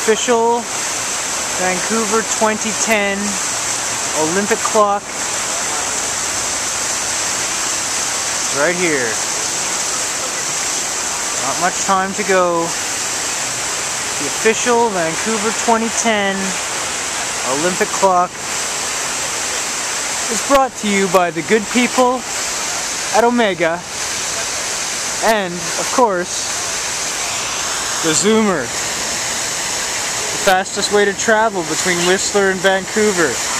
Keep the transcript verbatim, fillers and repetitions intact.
official Vancouver twenty ten Olympic clock is right here. Not much time to go. The official Vancouver twenty ten Olympic clock is brought to you by the good people at Omega and, of course, the Zoomer. The fastest way to travel between Whistler and Vancouver.